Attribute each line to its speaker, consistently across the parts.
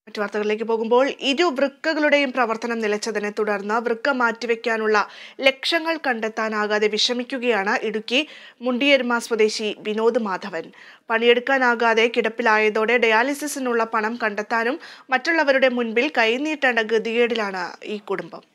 Speaker 1: മറ്റു വാർത്തകളിലേക്ക് പോകുമ്പോൾ ഇരു വൃക്കകളുടെയും പ്രവർത്തനം നിലച്ചതിനെ തുടർന്ന് വൃക്ക മാറ്റിവെക്കാനുള്ള ലക്ഷങ്ങൾ കണ്ടെത്താനാകാതെ വിഷമിക്കുകയാണ് ഇടുക്കി മുണ്ടിയരുമ സ്വദേശി വിനോദ് മാധവൻ. പണിയെടുക്കാനാകാതെ കിടപ്പിലായതോടെ ഡയാലിസിസിനുള്ള പണം കണ്ടെത്താനും മറ്റുള്ളവരുടെ മുൻപിൽ കൈനീട്ടേണ്ട ഗതികേടിലാണ് ഈ കുടുംബം.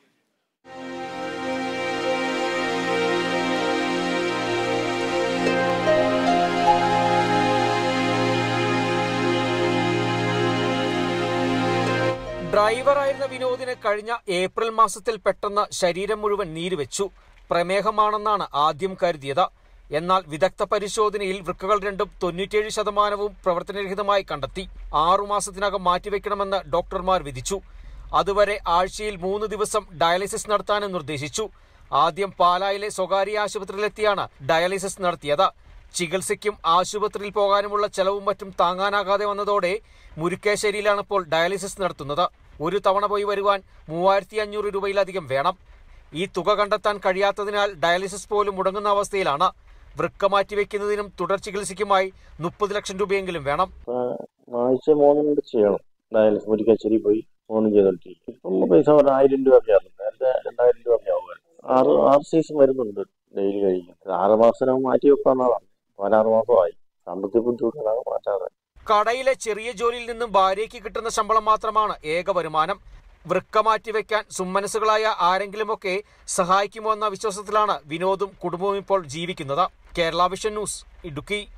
Speaker 2: ഡ്രൈവറായിരുന്ന വിനോദിന് കഴിഞ്ഞ ഏപ്രിൽ മാസത്തിൽ പെട്ടെന്ന് ശരീരം മുഴുവൻ നീരുവെച്ചു. പ്രമേഹമാണെന്നാണ് ആദ്യം കരുതിയത്. എന്നാൽ വിദഗ്ധ പരിശോധനയിൽ വൃക്കകൾ രണ്ടും 97% പ്രവർത്തനരഹിതമായി കണ്ടെത്തി. 6 മാസത്തിനകം മാറ്റിവെക്കണമെന്ന് ഡോക്ടർമാർ വിധിച്ചു. അതുവരെ ആഴ്ചയിൽ 3 ദിവസം ഡയാലിസിസ് നടത്താനും നിർദ്ദേശിച്ചു. ആദ്യം പാലായിലെ സ്വകാര്യ ആശുപത്രിയിലെത്തിയാണ് ഡയാലിസിസ് നടത്തിയത്. ചികിത്സയ്ക്കും ആശുപത്രിയിൽ പോകാനുമുള്ള ചെലവും മറ്റും താങ്ങാനാകാതെ വന്നതോടെ മുരിക്കാശ്ശേരിയിലാണ് ഇപ്പോൾ ഡയാലിസിസ് നടത്തുന്നത്. ഒരു തവണ പോയി വരുവാൻ 3500 രൂപയിലധികം വേണം. ഈ തുക കണ്ടെത്താൻ കഴിയാത്തതിനാൽ ഡയാലിസിസ് പോലും മുടങ്ങുന്ന അവസ്ഥയിലാണ്. വൃക്ക മാറ്റിവെക്കുന്നതിനും തുടർ ചികിത്സയ്ക്കുമായി 30 ലക്ഷം രൂപയെങ്കിലും വേണം.
Speaker 3: ആഴ്ച 3 ചെയ്യണം ഡയാലിസിസ്. മുരിക്കാശ്ശേരി പോയി 3 ചെയ്തോണ്ടിരിക്കും. ഇപ്പം പൈസ 1000 രൂപയൊക്കെയാണ്. നേരത്തെ 2000 രൂപയൊക്കെ ആവുമായിരുന്നു. 6 സീസൺ വരുന്നുണ്ട് ഡെയിലി കഴിക്കുന്നത്. 6 മാസം മാറ്റി വെക്കാവുന്നതാണ്. 16 മാസമായി. സാമ്പത്തിക ബുദ്ധിമുട്ടുകളാണ് മാറ്റാതെ.
Speaker 2: കടയിലെ ചെറിയ ജോലിയിൽ നിന്നും ഭാര്യയ്ക്ക് കിട്ടുന്ന ശമ്പളം മാത്രമാണ് ഏക വരുമാനം. വൃക്ക മാറ്റിവെക്കാൻ സുമനസ്സുകളായ ആരെങ്കിലുമൊക്കെ സഹായിക്കുമോ എന്ന വിശ്വാസത്തിലാണ് വിനോദും കുടുംബവും ഇപ്പോൾ ജീവിക്കുന്നത്. Kerala vision news, Idukki.